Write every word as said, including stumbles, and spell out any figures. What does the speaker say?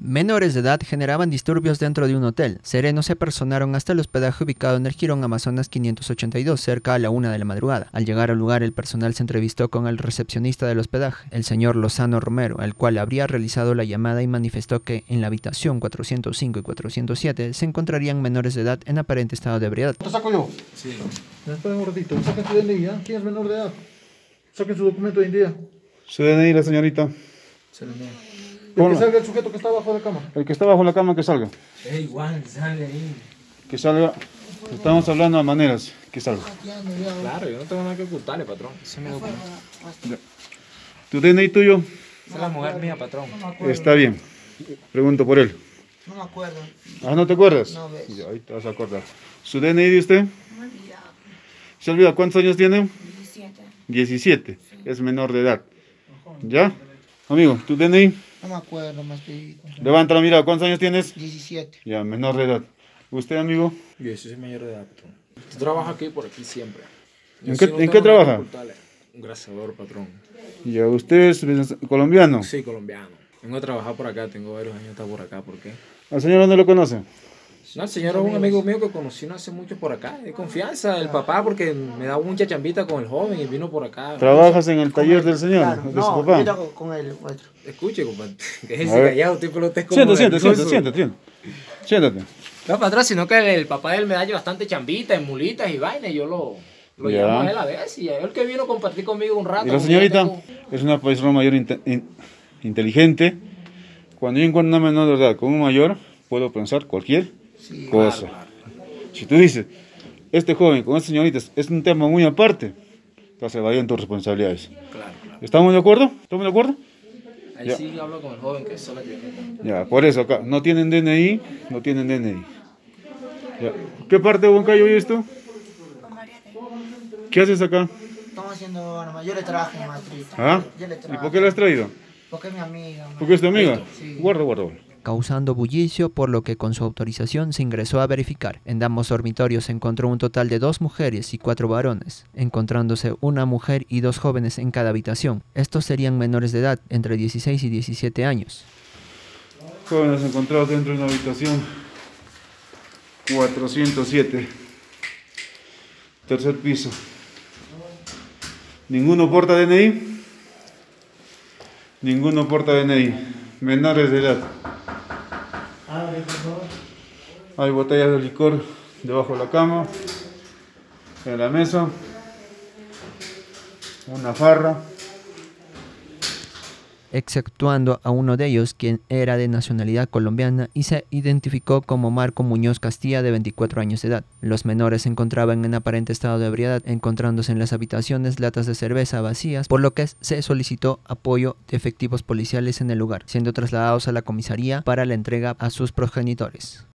Menores de edad generaban disturbios dentro de un hotel. Serenos se personaron hasta el hospedaje ubicado en el Jirón Amazonas quinientos ochenta y dos, cerca a la una de la madrugada. Al llegar al lugar, el personal se entrevistó con el recepcionista del hospedaje, el señor Lozano Romero, el cual habría realizado la llamada y manifestó que en la habitación cuatrocientos cinco y cuatrocientos siete se encontrarían menores de edad en aparente estado de ebriedad. ¿Te saco yo? Sí. Esperen un ratito, saquen su D N I, ¿eh? ¿Quién es menor de edad? Saquen su documento de identidad. Su D N I, la señorita. Se lo niego. El Hola. que salga el sujeto que está abajo de la cama. El que está bajo la cama, que salga. Es igual, sale ahí. Que salga. Estamos hablando de maneras. Que salga. Claro, yo no tengo nada que ocultarle, patrón. Ese es mi documento. ¿Tu D N I tuyo? Esa es la mujer mía, patrón. Está bien. Pregunto por él. No me acuerdo. Ah, ¿no te acuerdas? No, ves. Ya, ahí te vas a acordar. ¿Su D N I de usted? Me he olvidado. ¿Se olvida cuántos años tiene? diecisiete. diecisiete. Es menor de edad. ¿Ya? Amigo, ¿tu D N I? No me acuerdo, más que Levanta la mirada. ¿Cuántos años tienes? diecisiete. Ya, menor de edad. ¿Usted, amigo? Yo soy mayor de edad, patrón. Yo trabajo aquí por aquí siempre. Yo ¿En sí qué- no en tengo qué nada que trabaja? ocultarle. Un graseador, patrón. Ya, ¿usted es venez- colombiano? Sí, colombiano. Vengo a trabajar por acá, tengo varios años de estar por acá. ¿Por qué? ¿Al señor dónde lo conoce? No, el señor es un amigo mío que conocí no hace mucho por acá. De confianza, el papá, porque me daba mucha chambita con el joven y vino por acá. ¿Trabajas en el taller del señor? Claro, ¿De su no, papá? yo trabajo con él, otro. Escuche, compadre. Que es A ese ver. callado, tipo, lo estés como. Siéntate, siéntate, nervioso. siéntate, siéntate, siéntate. Siéntate. No, patrón, sino que el papá de él me da bastante chambita en mulitas y vainas. Y yo lo, lo Ya. llamo a él a veces. Y el que vino a compartir conmigo un rato. Y la como señorita ya tengo- es una persona mayor inte- in- inteligente. Cuando yo encuentro una menor de edad con un mayor, puedo pensar cualquier Sí, cosa. Claro, claro. Si tú dices, este joven con esta señorita es un tema muy aparte, entonces vayan tus responsabilidades. Claro, claro. ¿Estamos de acuerdo? ¿Estamos de acuerdo? Ahí Ya. sí hablo con el joven que es la que. Ya, por eso acá, no tienen D N I, no tienen D N I. Ya. ¿Qué parte de Huancayo vives tú? ¿Qué haces acá? Estamos haciendo, bueno, yo le trabajo en Madrid. ¿Ah? Yo le ¿Y trabajo. por qué la has traído? Porque es mi amiga. ¿Porque es tu amiga? Sí. Guarda, guarda, guarda. Causando bullicio, por lo que con su autorización se ingresó a verificar. En ambos dormitorios se encontró un total de dos mujeres y cuatro varones, encontrándose una mujer y dos jóvenes en cada habitación. Estos serían menores de edad, entre dieciséis y diecisiete años. Jóvenes encontrados dentro de una habitación cuatrocientos siete, tercer piso. ¿Ninguno porta D N I? Ninguno porta D N I. Menores de edad. Hay botellas de licor debajo de la cama, en la mesa, una jarra. Exceptuando a uno de ellos, quien era de nacionalidad colombiana y se identificó como Marco Muñoz Castilla, de veinticuatro años de edad. Los menores se encontraban en aparente estado de ebriedad, encontrándose en las habitaciones latas de cerveza vacías, por lo que se solicitó apoyo de efectivos policiales en el lugar, siendo trasladados a la comisaría para la entrega a sus progenitores.